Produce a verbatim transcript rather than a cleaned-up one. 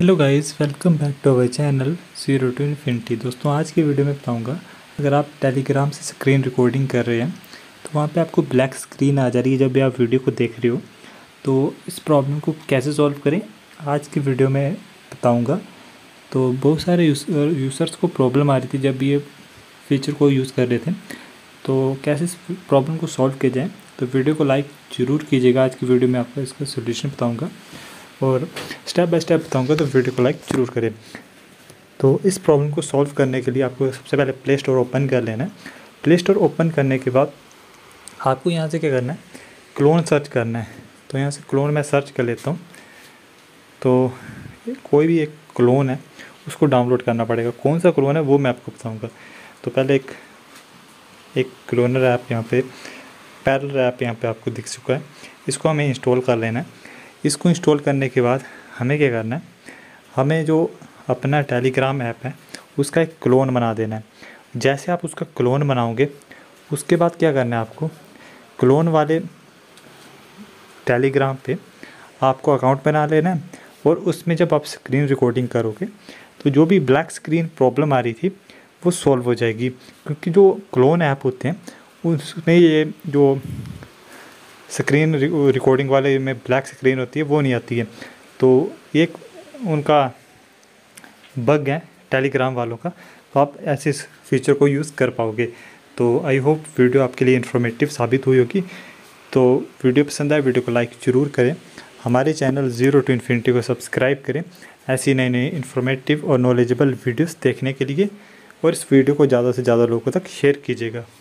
Hello guys, welcome back to our channel zero to infinity. दोस्तों, आज की video में बताऊंगा, अगर आप टेलीग्राम से स्क्रीन रिकॉर्डिंग कर रहे हैं तो वहाँ पे आपको ब्लैक स्क्रीन आ जा रही है जब भी आप वीडियो को देख रहे हो। तो इस प्रॉब्लम को कैसे सॉल्व करें आज की वीडियो में बताऊंगा। तो बहुत सारे यूज़र यूज़र्स को प्रॉब्लम आ रही थी जब ये फीचर को यूज़ कर रहे थे। तो कैसे इस प्रॉब्लम को सॉल्व किया जाए, तो वीडियो को लाइक ज़रूर कीजिएगा। आज की वीडियो में आपको इसका सोल्यूशन बताऊँगा और स्टेप बाय स्टेप बताऊंगा, तो वीडियो को लाइक ज़रूर करें। तो इस प्रॉब्लम को सॉल्व करने के लिए आपको सबसे पहले प्ले स्टोर ओपन कर लेना है। प्ले स्टोर ओपन करने के बाद आपको यहाँ से क्या करना है, क्लोन सर्च करना है। तो यहाँ से क्लोन मैं सर्च कर लेता हूँ। तो कोई भी एक क्लोन है उसको डाउनलोड करना पड़ेगा। कौन सा क्लोन है वो मैं आपको बताऊँगा। तो पहले एक एक क्लोनर ऐप यहाँ पे पैरेलल ऐप यहाँ पे आपको दिख चुका है, इसको हमें इंस्टॉल कर लेना है। इसको इंस्टॉल करने के बाद हमें क्या करना है, हमें जो अपना टेलीग्राम ऐप है उसका एक क्लोन बना देना है। जैसे आप उसका क्लोन बनाओगे उसके बाद क्या करना है, आपको क्लोन वाले टेलीग्राम पे आपको अकाउंट बना लेना है। और उसमें जब आप स्क्रीन रिकॉर्डिंग करोगे तो जो भी ब्लैक स्क्रीन प्रॉब्लम आ रही थी वो सॉल्व हो जाएगी, क्योंकि जो क्लोन ऐप होते हैं उसमें ये जो स्क्रीन रिकॉर्डिंग वाले में ब्लैक स्क्रीन होती है वो नहीं आती है। तो एक उनका बग है टेलीग्राम वालों का, तो आप ऐसे फीचर को यूज़ कर पाओगे। तो आई होप वीडियो आपके लिए इन्फॉर्मेटिव साबित हुई होगी। तो वीडियो पसंद आए वीडियो को लाइक ज़रूर करें। हमारे चैनल ज़ीरो टू इन्फिनिटी को सब्सक्राइब करें ऐसी नई नई इन्फॉर्मेटिव और नॉलेजेबल वीडियोस देखने के लिए, और इस वीडियो को ज़्यादा से ज़्यादा लोगों तक शेयर कीजिएगा।